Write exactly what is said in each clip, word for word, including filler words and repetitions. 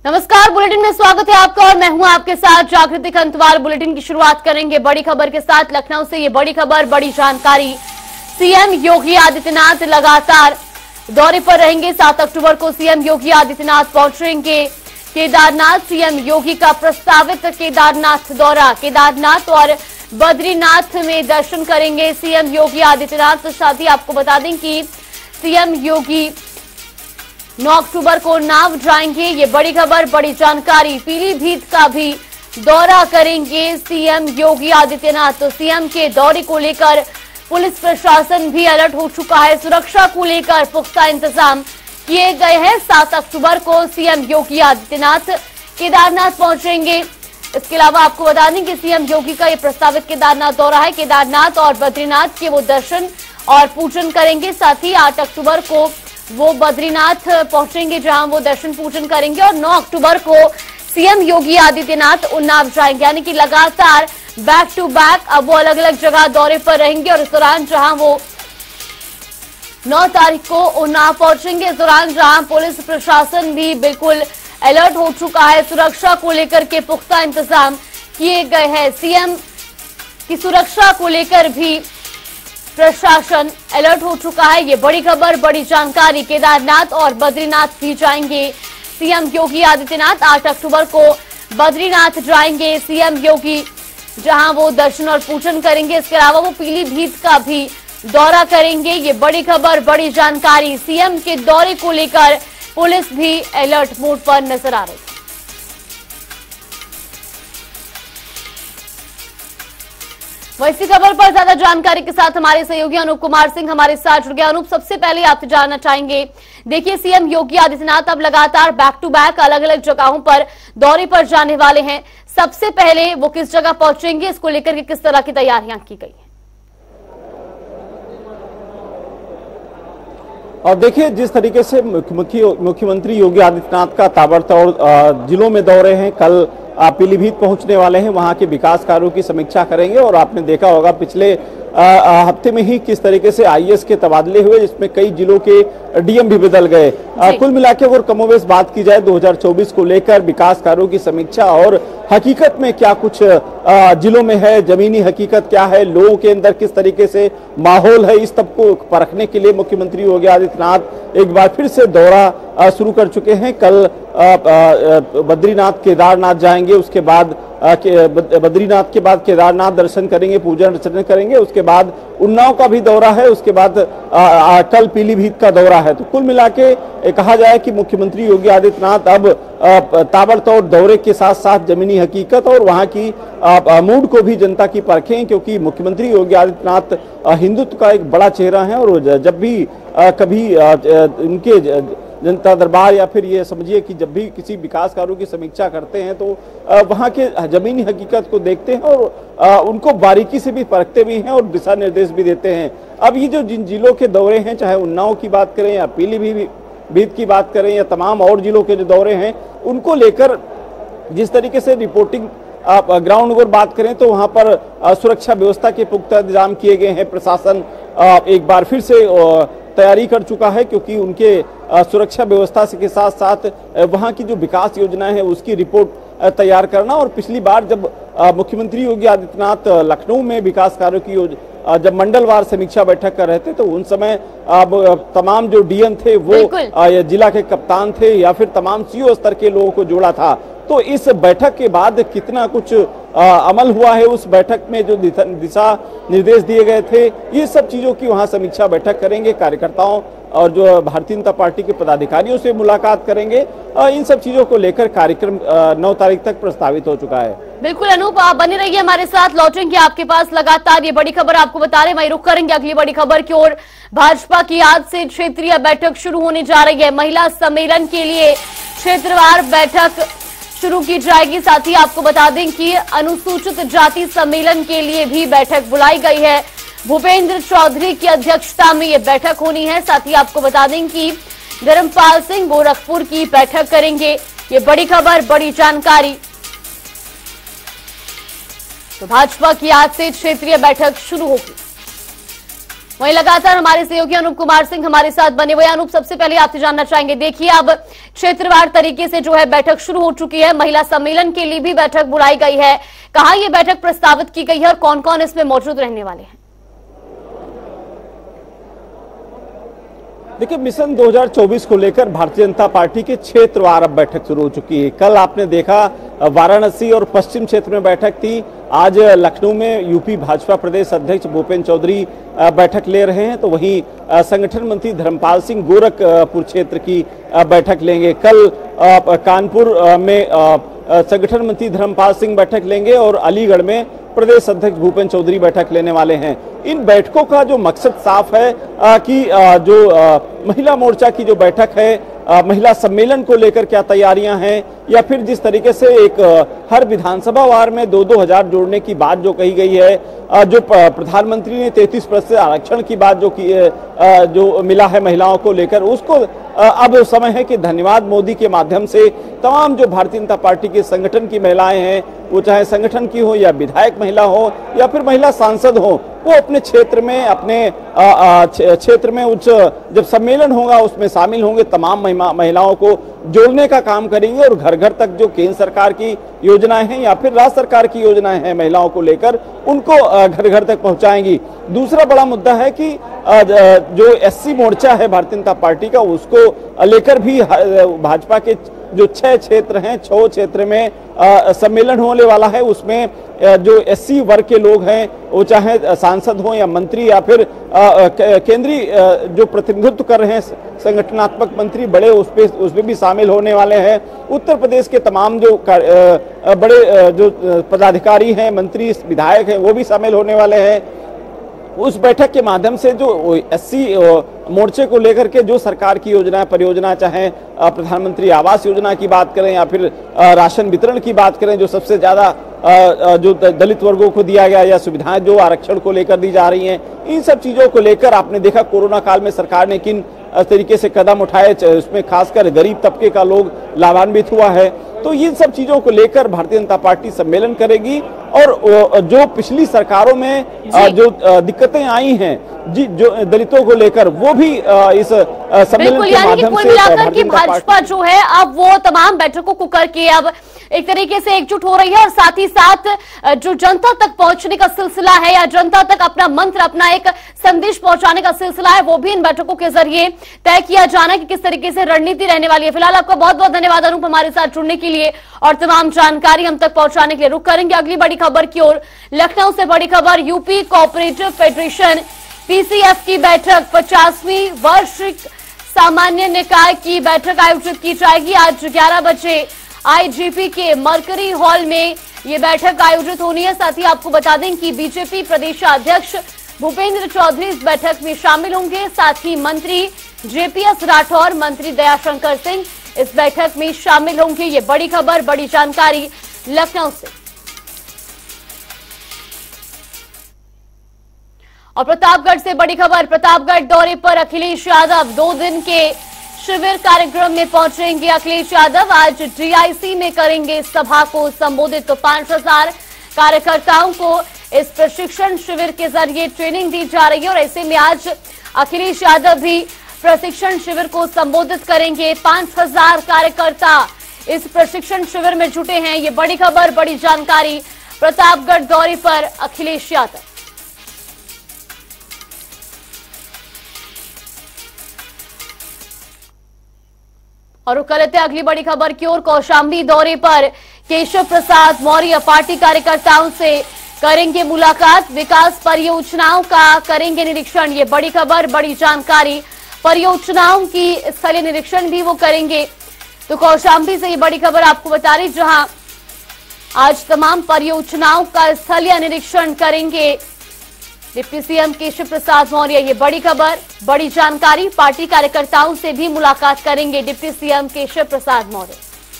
नमस्कार, बुलेटिन में स्वागत है आपका और मैं हूं आपके साथ जागृति खंतवार। बुलेटिन की शुरुआत करेंगे बड़ी खबर के साथ। लखनऊ से ये बड़ी खबर, बड़ी जानकारी। सीएम योगी आदित्यनाथ लगातार दौरे पर रहेंगे। सात अक्टूबर को सीएम योगी आदित्यनाथ पहुंचेंगे केदारनाथ। सीएम योगी का प्रस्तावित केदारनाथ दौरा, केदारनाथ और बद्रीनाथ में दर्शन करेंगे सीएम योगी आदित्यनाथ। साथ ही आपको बता दें कि सीएम योगी नौ अक्टूबर को नाव जाएंगे। ये बड़ी खबर, बड़ी जानकारी। पीलीभीत का भी दौरा करेंगे सीएम योगी आदित्यनाथ। तो सीएम के दौरे को लेकर पुलिस प्रशासन भी अलर्ट हो चुका है। सुरक्षा को लेकर पुख्ता इंतजाम किए गए हैं। सात अक्टूबर को सीएम योगी आदित्यनाथ केदारनाथ पहुंचेंगे। इसके अलावा आपको बता दें कि सीएम योगी का ये प्रस्तावित केदारनाथ दौरा है। केदारनाथ और बद्रीनाथ के वो दर्शन और पूजन करेंगे। साथ ही आठ अक्टूबर को वो बद्रीनाथ पहुंचेंगे, जहां वो दर्शन पूजन करेंगे। और नौ अक्टूबर को सीएम योगी आदित्यनाथ उन्नाव जाएंगे। यानी कि लगातार बैक टू बैक अब वो अलग अलग जगह दौरे पर रहेंगे। और इस दौरान जहां वो नौ तारीख को उन्नाव पहुंचेंगे, इस दौरान जहां पुलिस प्रशासन भी बिल्कुल अलर्ट हो चुका है। सुरक्षा को लेकर के पुख्ता इंतजाम किए गए हैं। सीएम की सुरक्षा को लेकर भी प्रशासन अलर्ट हो चुका है। ये बड़ी खबर, बड़ी जानकारी। केदारनाथ और बद्रीनाथ भी जाएंगे सीएम योगी आदित्यनाथ। आठ अक्टूबर को बद्रीनाथ जाएंगे सीएम योगी, जहां वो दर्शन और पूजन करेंगे। इसके अलावा वो पीलीभीत का भी दौरा करेंगे। ये बड़ी खबर, बड़ी जानकारी। सीएम के दौरे को लेकर पुलिस भी अलर्ट मोड पर नजर आ रही है। वैसी खबर पर ज्यादा जानकारी के साथ हमारे सहयोगी अनूप कुमार सिंह हमारे साथ जुड़ गए। अनूप, सबसे पहले आपसे जानना चाहेंगे, देखिए सीएम योगी आदित्यनाथ अब लगातार बैक टू बैक अलग अलग जगहों पर दौरे पर जाने वाले हैं। सबसे पहले वो किस जगह पहुंचेंगे, इसको लेकर के किस तरह की तैयारियां की गई हैं? और देखिए, जिस तरीके से मुख्यमंत्री योगी आदित्यनाथ का ताबड़तोड़ जिलों में दौरे हैं, कल पीलीभीत पहुंचने वाले हैं, वहां के विकास कार्यों की समीक्षा करेंगे। और आपने देखा होगा पिछले हफ्ते में ही किस तरीके से आईएएस के तबादले हुए, जिसमें कई जिलों के डीएम भी बदल गए। कुल मिलाकर अगर कमोबेश बात की जाए दो हज़ार चौबीस को लेकर विकास कार्यों की समीक्षा और हकीकत में क्या कुछ जिलों में है, जमीनी हकीकत क्या है, लोगों के अंदर किस तरीके से माहौल है, इस सब को परखने के लिए मुख्यमंत्री योगी आदित्यनाथ एक बार फिर से दौरा शुरू कर चुके हैं। कल बद्रीनाथ केदारनाथ जाएंगे, उसके बाद बद्रीनाथ के बाद केदारनाथ दर्शन करेंगे, पूजन अर्चना करेंगे। उसके बाद उन्नाव का भी दौरा है, उसके बाद आ, आ, कल पीलीभीत का दौरा है। तो कुल मिला के कहा जाए कि मुख्यमंत्री योगी आदित्यनाथ अब ताबड़तोड़ दौरे के साथ साथ जमीनी हकीकत और वहां की मूड को भी जनता की परखें, क्योंकि मुख्यमंत्री योगी आदित्यनाथ हिंदुत्व का एक बड़ा चेहरा है। और जब भी आ, कभी आ, इनके जनता दरबार या फिर ये समझिए कि जब भी किसी विकास कार्यों की समीक्षा करते हैं तो वहां के जमीनी हकीकत को देखते हैं और उनको बारीकी से भी परखते भी हैं और दिशा निर्देश भी देते हैं। अब ये जो जिन जिलों के दौरे हैं, चाहे उन्नाव की बात करें या पीलीभीत की बात करें या तमाम और जिलों के जो दौरे हैं, उनको लेकर जिस तरीके से रिपोर्टिंग आप ग्राउंड पर बात करें तो वहां पर सुरक्षा व्यवस्था के पुख्ता इंतजाम किए गए हैं। प्रशासन एक बार फिर से तैयारी कर चुका है, क्योंकि उनके सुरक्षा व्यवस्था के साथ साथ वहां की जो विकास योजना है उसकी रिपोर्ट तैयार करना। और पिछली बार जब मुख्यमंत्री योगी आदित्यनाथ लखनऊ में विकास कार्यों की जब मंडलवार समीक्षा बैठक कर रहे थे, तो उन समय तमाम जो डीएम थे वो जिला के कप्तान थे या फिर तमाम सीओ स्तर के लोगों को जोड़ा था। तो इस बैठक के बाद कितना कुछ आ, अमल हुआ है, उस बैठक में जो दिशा निर्देश दिए गए थे, ये सब चीजों की वहां समीक्षा बैठक करेंगे। कार्यकर्ताओं और जो भारतीय जनता पार्टी के पदाधिकारियों से मुलाकात करेंगे। आ, इन सब चीजों को लेकर कार्यक्रम नौ तारीख तक प्रस्तावित हो चुका है। बिल्कुल अनूप, आप बने रहिए हमारे साथ, लौटेंगे आपके पास लगातार। ये बड़ी खबर आपको बता रहे, वहीं रुक करेंगे अगली बड़ी खबर की ओर। भाजपा की आज से क्षेत्रीय बैठक शुरू होने जा रही है। महिला सम्मेलन के लिए क्षेत्रवार बैठक शुरू की जाएगी। साथ ही आपको बता दें कि अनुसूचित जाति सम्मेलन के लिए भी बैठक बुलाई गई है। भूपेंद्र चौधरी की अध्यक्षता में यह बैठक होनी है। साथ ही आपको बता दें कि धर्मपाल सिंह गोरखपुर की बैठक करेंगे। ये बड़ी खबर, बड़ी जानकारी। तो भाजपा की आज से क्षेत्रीय बैठक शुरू होगी। वहीं लगातार हमारे सहयोगी अनूप कुमार सिंह हमारे साथ बने हुए। अनूप, सबसे पहले आपसे जानना चाहेंगे, देखिए अब क्षेत्रवार तरीके से जो है बैठक शुरू हो चुकी है, महिला सम्मेलन के लिए भी बैठक बुलाई गई है। कहां ये बैठक प्रस्तावित की गई है और कौन कौन इसमें मौजूद रहने वाले हैं? देखिए, मिशन दो हज़ार चौबीस को लेकर भारतीय जनता पार्टी के क्षेत्रवार अब बैठक शुरू हो चुकी है। कल आपने देखा वाराणसी और पश्चिम क्षेत्र में बैठक थी, आज लखनऊ में यूपी भाजपा प्रदेश अध्यक्ष भूपेंद्र चौधरी बैठक ले रहे हैं, तो वहीं संगठन मंत्री धर्मपाल सिंह गोरखपुर क्षेत्र की बैठक लेंगे। कल कानपुर में संगठन मंत्री धर्मपाल सिंह बैठक लेंगे और अलीगढ़ में प्रदेश अध्यक्ष भूपेंद्र चौधरी बैठक लेने वाले हैं। इन बैठकों का जो मकसद साफ है आ, कि आ, जो आ, महिला मोर्चा की जो बैठक है, आ, महिला सम्मेलन को लेकर क्या तैयारियां हैं, या फिर जिस तरीके से एक आ, हर विधानसभा वार में दो दो हजार जोड़ने की बात जो कही गई है, आ, जो प्रधानमंत्री ने तैंतीस प्रतिशत आरक्षण की बात जो की आ, जो मिला है महिलाओं को लेकर, उसको आ, अब समय है कि धन्यवाद मोदी के माध्यम से तमाम जो भारतीय जनता पार्टी के संगठन की महिलाएं हैं, वो चाहे संगठन की हो या विधायक महिला हो या फिर महिला सांसद हो, वो अपने क्षेत्र में अपने क्षेत्र में उच्च जब सम्मेलन होगा उसमें शामिल होंगे, तमाम महिलाओं को जोड़ने का काम करेंगे और घर घर तक जो केंद्र सरकार की योजनाएं हैं या फिर राज्य सरकार की योजनाएं हैं महिलाओं को लेकर, उनको घर घर तक पहुंचाएंगी। दूसरा बड़ा मुद्दा है कि जो एससी मोर्चा है भारतीय जनता पार्टी का, उसको लेकर भी भाजपा के जो छह क्षेत्र हैं, छह क्षेत्र में सम्मेलन होने वाला है। उसमें जो एससी वर्ग के लोग हैं, वो चाहे सांसद हो या मंत्री या फिर केंद्रीय जो प्रतिनिधित्व कर रहे हैं संगठनात्मक मंत्री बड़े, उसपे उसमें भी शामिल होने वाले हैं। उत्तर प्रदेश के तमाम जो बड़े जो पदाधिकारी हैं, मंत्री, विधायक हैं, वो भी शामिल होने वाले हैं। उस बैठक के माध्यम से जो एससी मोर्चे को लेकर के जो सरकार की योजना परियोजना, चाहे प्रधानमंत्री आवास योजना की बात करें या फिर राशन वितरण की बात करें, जो सबसे ज्यादा जो दलित वर्गों को दिया गया, या सुविधाएं जो आरक्षण को लेकर दी जा रही हैं, इन सब चीजों को लेकर आपने देखा कोरोना काल में सरकार ने किन तरीके से कदम उठाए, उसमें खासकर गरीब तबके का लोग लाभान्वित हुआ है। तो इन सब चीजों को लेकर भारतीय जनता पार्टी सम्मेलन करेगी और जो पिछली सरकारों में जो दिक्कतें आई हैं जी जो दलितों को लेकर, वो भी इस सम्मेलन के माध्यम से मिलाकर कि भाजपा जो है अब वो तमाम बैठकों को करके अब एक तरीके से एकजुट हो रही है और साथ ही साथ जो जनता तक पहुंचने का सिलसिला है या जनता तक अपना मंत्र, अपना एक संदेश पहुंचाने का सिलसिला है, वो भी इन बैठकों के जरिए तय किया जाना है कि किस तरीके से रणनीति रहने वाली है। फिलहाल आपका बहुत बहुत धन्यवाद अनूप, हमारे साथ जुड़ने के लिए और तमाम जानकारी हम तक पहुंचाने के लिए। रुक करेंगे अगली बड़ी खबर की ओर। लखनऊ से बड़ी खबर, यूपी कोऑपरेटिव फेडरेशन पीसीएफ की बैठक, पचासवीं वार्षिक सामान्य निकाय की बैठक आयोजित की जाएगी। आज ग्यारह बजे आईजीपी के मरकरी हॉल में ये बैठक आयोजित होनी है। साथ ही आपको बता दें कि बीजेपी प्रदेशाध्यक्ष भूपेंद्र चौधरी इस बैठक में शामिल होंगे। साथ ही मंत्री जेपीएस राठौर, मंत्री दयाशंकर सिंह इस बैठक में शामिल होंगे। ये बड़ी खबर, बड़ी जानकारी लखनऊ से। और प्रतापगढ़ से बड़ी खबर, प्रतापगढ़ दौरे पर अखिलेश यादव, दो दिन के शिविर कार्यक्रम में पहुंचेंगे अखिलेश यादव। आज डीआईसी में करेंगे सभा को संबोधित। तो पांच हजार कार्यकर्ताओं को इस प्रशिक्षण शिविर के जरिए ट्रेनिंग दी जा रही है और ऐसे में आज अखिलेश यादव भी प्रशिक्षण शिविर को संबोधित करेंगे। पांच हजार कार्यकर्ता इस प्रशिक्षण शिविर में जुटे हैं। ये बड़ी खबर, बड़ी जानकारी, प्रतापगढ़ दौरे पर अखिलेश यादव। और रुक लेते अगली बड़ी खबर की ओर। कौशाम्बी दौरे पर केशव प्रसाद मौर्य पार्टी कार्यकर्ताओं से करेंगे मुलाकात, विकास परियोजनाओं का करेंगे निरीक्षण। ये बड़ी खबर, बड़ी जानकारी, परियोजनाओं की स्थलीय निरीक्षण भी वो करेंगे। तो कौशाम्बी से ये बड़ी खबर आपको बता रही, जहां आज तमाम परियोजनाओं का स्थलीय निरीक्षण करेंगे डिप्टी सीएम केशव प्रसाद मौर्य। ये बड़ी खबर, बड़ी जानकारी, पार्टी कार्यकर्ताओं से भी मुलाकात करेंगे डिप्टी सीएम केशव प्रसाद मौर्य।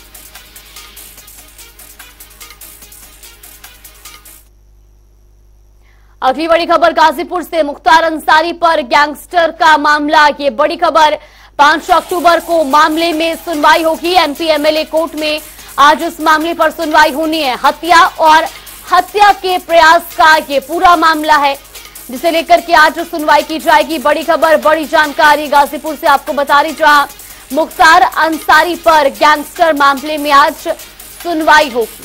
अगली बड़ी खबर गाजीपुर से, मुख्तार अंसारी पर गैंगस्टर का मामला। ये बड़ी खबर, पांच अक्टूबर को मामले में सुनवाई होगी। एमपी एमएलए कोर्ट में आज इस मामले पर सुनवाई होनी है। हत्या और हत्या के प्रयास का ये पूरा मामला है। जिसे लेकर के आज सुनवाई की जाएगी। बड़ी खबर, बड़ी जानकारी गाजीपुर से आपको बता रही, जहां मुख्तार अंसारी पर गैंगस्टर मामले में आज सुनवाई होगी।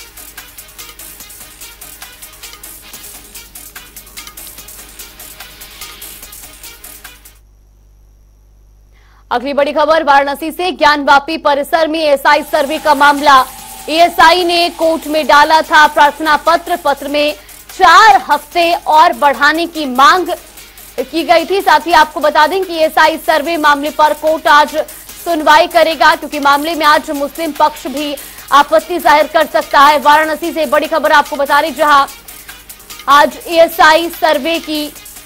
अगली बड़ी खबर वाराणसी से, ज्ञानवापी परिसर में एएसआई सर्वे का मामला। एएसआई ने कोर्ट में डाला था प्रार्थना पत्र। पत्र में चार हफ्ते और बढ़ाने की मांग की गई थी। साथ ही आपको बता दें कि एएसआई सर्वे मामले पर कोर्ट आज सुनवाई करेगा, क्योंकि मामले में आज मुस्लिम पक्ष भी आपत्ति जाहिर कर सकता है। वाराणसी से बड़ी खबर आपको बता रही, जहां आज एएसआई सर्वे की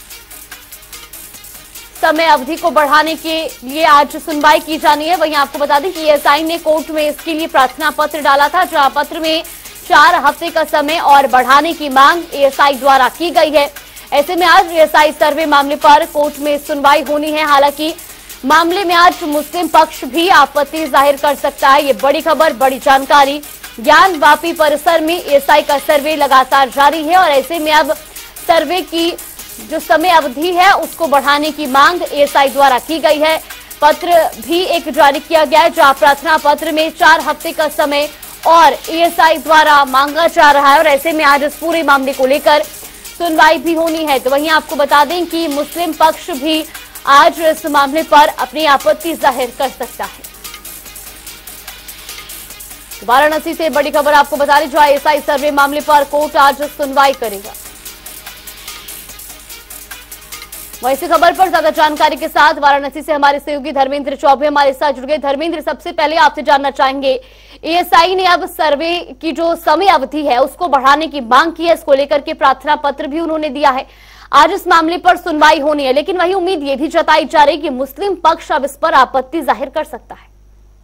समय अवधि को बढ़ाने के लिए आज सुनवाई की जानी है। वहीं आपको बता दें कि एएसआई ने कोर्ट में इसके लिए प्रार्थना पत्र डाला था, जहां पत्र में चार हफ्ते का समय और बढ़ाने की मांग एएसआई द्वारा की गई है। ऐसे में आज एएसआई सर्वे मामले पर कोर्ट में सुनवाई होनी है। हालांकि मामले में आज मुस्लिम पक्ष भी आपत्ति जाहिर कर सकता है। ये बड़ी खबर, बड़ी जानकारी। ज्ञानवापी परिसर में एएसआई का सर्वे लगातार जारी है और ऐसे में अब सर्वे की जो समय अवधि है उसको बढ़ाने की मांग एएसआई द्वारा की गई है। पत्र भी एक जारी किया गया है, जहां प्रार्थना पत्र में चार हफ्ते का समय और एएसआई द्वारा मांगा जा रहा है और ऐसे में आज इस पूरे मामले को लेकर सुनवाई भी होनी है। तो वहीं आपको बता दें कि मुस्लिम पक्ष भी आज इस मामले पर अपनी आपत्ति जाहिर कर सकता है। वाराणसी से बड़ी खबर आपको बता रही, जो एएसआई सर्वे मामले पर कोर्ट आज सुनवाई करेगा। वैसी खबर पर ज्यादा जानकारी के साथ वाराणसी से हमारे सहयोगी धर्मेंद्र चौबे हमारे साथ जुड़ गए। धर्मेंद्र, सबसे पहले आपसे जानना चाहेंगे, एएसआई ने अब सर्वे की जो समय अवधि है उसको बढ़ाने की मांग की है। इसको लेकर के प्रार्थना पत्र भी उन्होंने दिया है। आज इस मामले पर सुनवाई होनी है, लेकिन वही उम्मीद ये भी जताई जा रही कि मुस्लिम पक्ष अब इस पर आपत्ति जाहिर कर सकता है।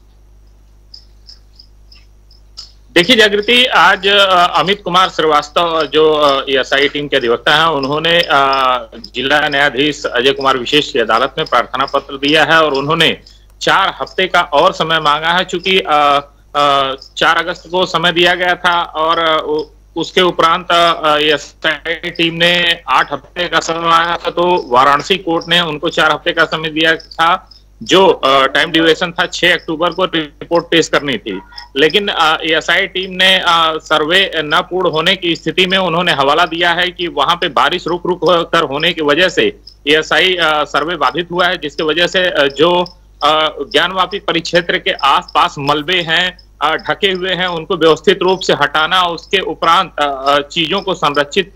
देखिए जागृति, आज अमित कुमार श्रीवास्तव जो एएसआई टीम के अधिवक्ता हैं, उन्होंने जिला न्यायाधीश अजय कुमार विशेष की अदालत में प्रार्थना पत्र दिया है और उन्होंने चार हफ्ते का और समय मांगा है। चूंकि चार अगस्त को समय दिया गया था और उसके उपरांत एएसआई टीम ने आठ हफ्ते का समय मांगा था, तो वाराणसी कोर्ट ने उनको चार हफ्ते का समय दिया था। जो टाइम ड्यूरेशन था छह अक्टूबर को रिपोर्ट पेश करनी थी, लेकिन एएसआई टीम ने सर्वे न पूर्ण होने की स्थिति में उन्होंने हवाला दिया है कि वहां पे बारिश रुक रुक कर होने की वजह से एएसआई सर्वे बाधित हुआ है, जिसकी वजह से जो ज्ञानवापी परिक्षेत्र के आसपास मलबे हैं, ढके हुए हैं, उनको व्यवस्थित रूप से हटाना, उसके उपरांत चीजों को संरक्षित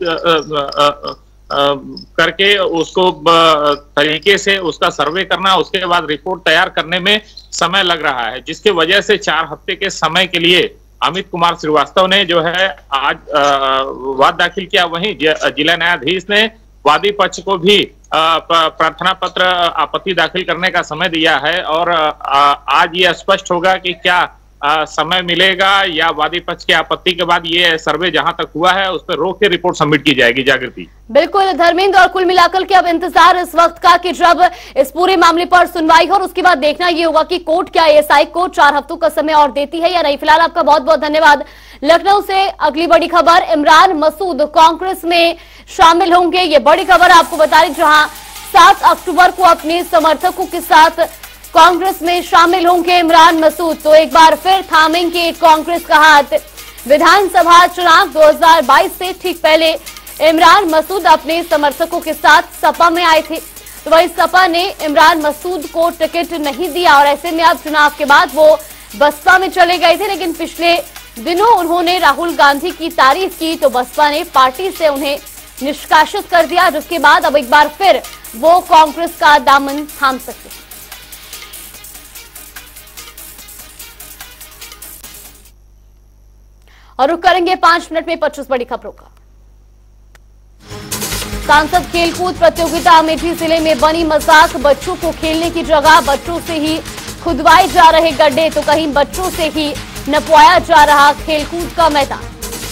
करके उसको तरीके से उसका सर्वे करना, उसके बाद रिपोर्ट तैयार करने में समय लग रहा है, जिसके वजह से चार हफ्ते के समय के लिए अमित कुमार श्रीवास्तव ने जो है आज वाद दाखिल किया। वहीं जिला न्यायाधीश ने वादी पक्ष को भी प्रार्थना पत्र आपत्ति दाखिल करने का समय दिया है और आज ये स्पष्ट होगा कि क्या आ, समय मिलेगा या वादी पक्ष की आपत्ति के बाद ये सर्वे जहां तक हुआ है उस पर रोक के रिपोर्ट सबमिट की जाएगी। जागृति, बिल्कुल धर्मेंद्र, और कुल मिलाकर के अब इंतजार इस वक्त का कि जब इस पूरे मामले पर सुनवाई हो और उसके बाद देखना ये होगा कि कोर्ट क्या एएसआई को चार हफ्तों का समय और देती है या नहीं। फिलहाल आपका बहुत बहुत धन्यवाद। लखनऊ से अगली बड़ी खबर, इमरान मसूद कांग्रेस में शामिल होंगे, ये बड़ी खबर आपको बता रही, जहां सात अक्टूबर को अपने समर्थकों के साथ कांग्रेस में शामिल होंगे इमरान मसूद। तो एक बार फिर थामेंगे कांग्रेस का हाथ। विधानसभा चुनाव दो हज़ार बाईस से ठीक पहले इमरान मसूद अपने समर्थकों के साथ सपा में आए थे, तो वही सपा ने इमरान मसूद को टिकट नहीं दिया और ऐसे में अब चुनाव के बाद वो बसपा में चले गए थे, लेकिन पिछले दिनों उन्होंने राहुल गांधी की तारीफ की तो बसपा ने पार्टी से उन्हें निष्कासित कर दिया, जिसके बाद अब एक बार फिर वो कांग्रेस का दामन थाम सकते हैं। और रुक करेंगे पांच मिनट में पच्चीस बड़ी खबरों का। सांसद खेलकूद प्रतियोगिता अमेठी जिले में बनी मजाक, बच्चों को खेलने की जगह बच्चों से ही खुदवाए जा रहे गड्ढे, तो कहीं बच्चों से ही नपवाया जा रहा खेलकूद का मैदान।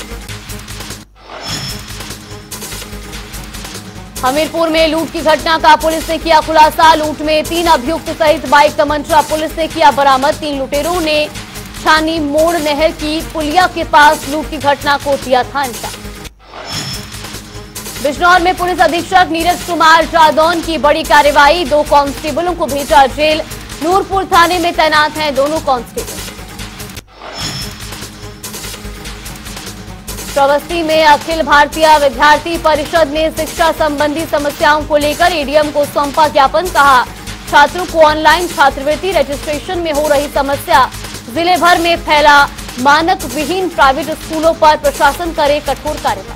हमीरपुर में लूट की घटना का पुलिस ने किया खुलासा। लूट में तीन अभियुक्त सहित बाइक तमंचा पुलिस ने किया बरामद। तीन लुटेरों ने छानी मोड़ नहर की पुलिया के पास लूट की घटना को दिया था अंजाम। बिजनौर में पुलिस अधीक्षक नीरज कुमार जादौन की बड़ी कार्रवाई, दो कांस्टेबलों को भेजा जेल। नूरपुर थाने में तैनात हैं दोनों कांस्टेबल। श्रावस्ती में अखिल भारतीय विद्यार्थी परिषद ने शिक्षा संबंधी समस्याओं को लेकर एडीएम को सौंपा ज्ञापन। कहा, छात्रों को ऑनलाइन छात्रवृत्ति रजिस्ट्रेशन में हो रही समस्या, जिले भर में फैला मानक विहीन प्राइवेट स्कूलों पर प्रशासन करे कठोर कार्रवाई।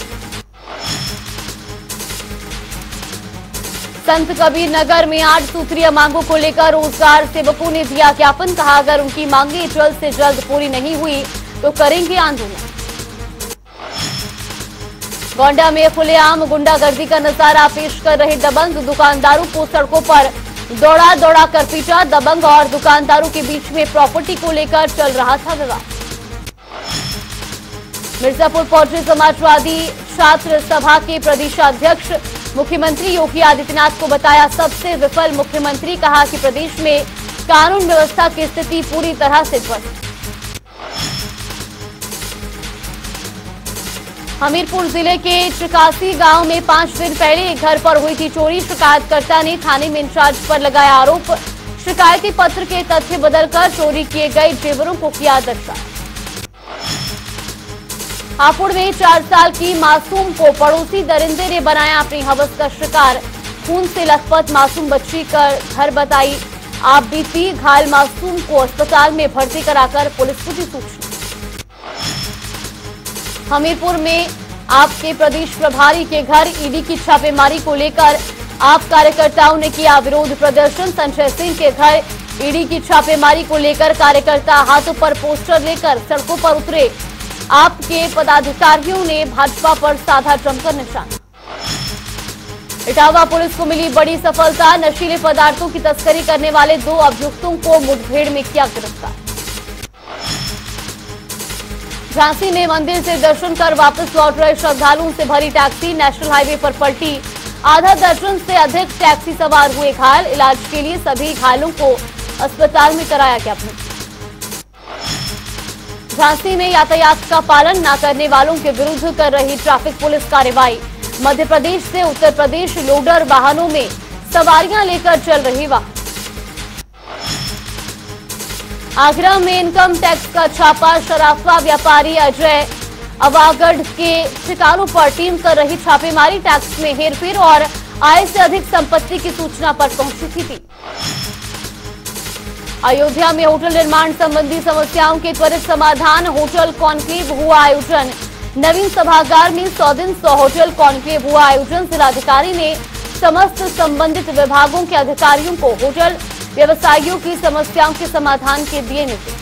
संत कबीर नगर में आठ सूत्रीय मांगों को लेकर रोजगार सेवकों ने दिया ज्ञापन। कहा, अगर उनकी मांगे जल्द से जल्द पूरी नहीं हुई तो करेंगे आंदोलन। गोंडा में खुलेआम गुंडागर्दी का नजारा पेश कर रहे दबंग, दुकानदारों को सड़कों पर दौड़ा दौड़ा कर पीटा। दबंग और दुकानदारों के बीच में प्रॉपर्टी को लेकर चल रहा था विवाद। मिर्जापुर पहुंचे समाजवादी छात्र सभा के प्रदेशाध्यक्ष, मुख्यमंत्री योगी आदित्यनाथ को बताया सबसे विफल मुख्यमंत्री। कहा कि प्रदेश में कानून व्यवस्था की स्थिति पूरी तरह से ध्वस्त। हमीरपुर जिले के चिकासी गांव में पांच दिन पहले एक घर पर हुई थी चोरी। शिकायतकर्ता ने थाने में इंचार्ज पर लगाया आरोप। शिकायती पत्र के तथ्य बदलकर चोरी किए गए जेवरों को किया दर्शाया। हापुड़ में चार साल की मासूम को पड़ोसी दरिंदे ने बनाया अपनी हवस का शिकार। खून से लथपथ मासूम बच्ची कर घर बताई आप बीती। घायल मासूम को अस्पताल में भर्ती कराकर पुलिस को दी सूचना। हमीरपुर में आपके प्रदेश प्रभारी के घर ईडी की छापेमारी को लेकर आप कार्यकर्ताओं ने किया विरोध प्रदर्शन। संजय सिंह के घर ईडी की छापेमारी को लेकर कार्यकर्ता हाथों पर पोस्टर लेकर सड़कों पर उतरे। आपके पदाधिकारियों ने भाजपा पर साधा जमकर निशाना। इटावा पुलिस को मिली बड़ी सफलता, नशीले पदार्थों की तस्करी करने वाले दो अभियुक्तों को मुठभेड़ में किया गिरफ्तार। झांसी में मंदिर से दर्शन कर वापस लौट रहे श्रद्धालुओं से भरी टैक्सी नेशनल हाईवे पर पलटी। आधा दर्जन से अधिक टैक्सी सवार हुए घायल। इलाज के लिए सभी घायलों को अस्पताल में कराया गया। झांसी में यातायात का पालन न करने वालों के विरुद्ध कर रही ट्रैफिक पुलिस कार्रवाई। मध्य प्रदेश से उत्तर प्रदेश लोडर वाहनों में सवारियां लेकर चल रही वाहन। आगरा में इनकम टैक्स का छापा, शराफा व्यापारी अजय अवागढ़ के ठिकानों पर टीम कर रही छापेमारी। टैक्स में हेरफेर और आय से अधिक संपत्ति की सूचना पर पहुंची थी टीम। अयोध्या में होटल निर्माण संबंधी समस्याओं के त्वरित समाधान, होटल कॉन्क्लेव हुआ आयोजन। नवीन सभागार में सौ दिन सौ होटल कॉन्क्लेव हुआ आयोजन। जिलाधिकारी ने समस्त संबंधित विभागों के अधिकारियों को होटल व्यवसायियों की समस्याओं के समाधान के दिए निर्देश।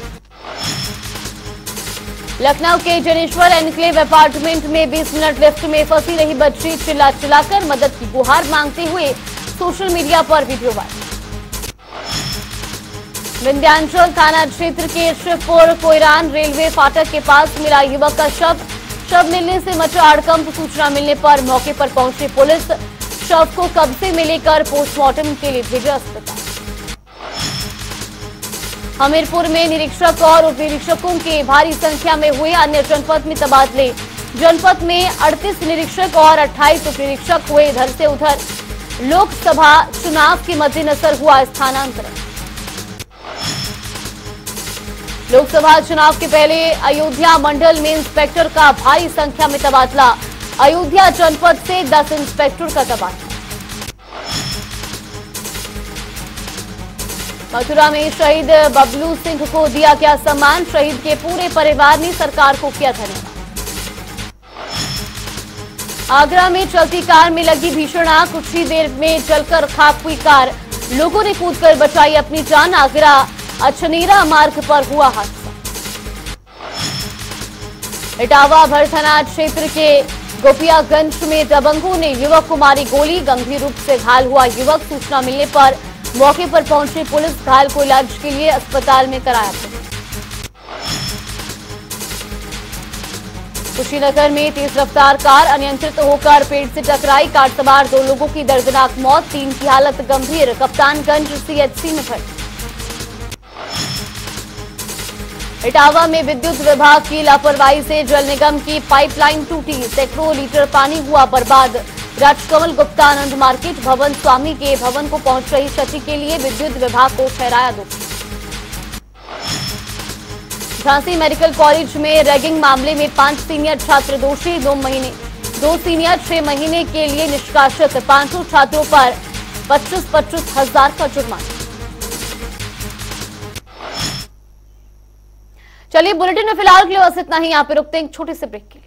लखनऊ के जनेश्वर एनक्लेव अपार्टमेंट में बीस मिनट लिफ्ट में फंसी रही बच्ची चिल्ला चिल्लाकर मदद की गुहार मांगते हुए सोशल मीडिया पर वीडियो वायरल। विंध्याचल थाना क्षेत्र के शिवपुर कोयरान रेलवे फाटक के पास मिला युवक का शव। शव मिलने से मचा हड़कंप। सूचना मिलने पर मौके पर पहुंची पुलिस। शव को कब्जे में लेकर पोस्टमार्टम के लिए भेजा अस्पताल। हमीरपुर में निरीक्षक और उप निरीक्षकों के भारी संख्या में हुए अन्य जनपद में तबादले। जनपद में अड़तीस निरीक्षक और अट्ठाईस उप निरीक्षक हुए इधर से उधर। लोकसभा चुनाव के मद्देनजर हुआ स्थानांतरण। लोकसभा चुनाव के पहले अयोध्या मंडल में इंस्पेक्टर का भारी संख्या में तबादला। अयोध्या जनपद से दस इंस्पेक्टर का तबादला। मथुरा में शहीद बबलू सिंह को दिया गया सम्मान। शहीद के पूरे परिवार ने सरकार को किया धन्यवाद। आगरा में चलती कार में लगी भीषण आग, कुछ ही देर में जलकर खाक हुई कार। लोगों ने कूदकर बचाई अपनी जान। आगरा अछनेरा मार्ग पर हुआ हादसा। इटावा भर थाना क्षेत्र के गोपियागंज में दबंगों ने युवक को मारी गोली। गंभीर रूप से घायल हुआ युवक। सूचना मिलने पर मौके पर पहुंची पुलिस। घायल को इलाज के लिए अस्पताल में कराया गया। कुशीनगर में तेज रफ्तार कार अनियंत्रित होकर पेड़ से टकराई। कार सवार दो लोगों की दर्दनाक मौत, तीन की हालत गंभीर। कप्तानगंज सीएचसी में भर्ती। इटावा में विद्युत विभाग की लापरवाही से जल निगम की पाइपलाइन टूटी, सैकड़ों लीटर पानी हुआ बर्बाद। राजकमल गुप्ता आनंद मार्केट भवन स्वामी के भवन को पहुंच रही क्षति के लिए विद्युत विभाग को ठहराया दोषी। झांसी मेडिकल कॉलेज में रैगिंग मामले में पांच सीनियर छात्र दोषी, दो महीने दो सीनियर छह महीने के लिए निष्कासित, पांचों छात्रों पर पच्चीस पच्चीस हजार का जुर्माना। चलिए बुलेटिन में फिलहाल के लिए बस इतना ही, यहाँ पे रुकते हैं एक छोटे से ब्रेक के लिए।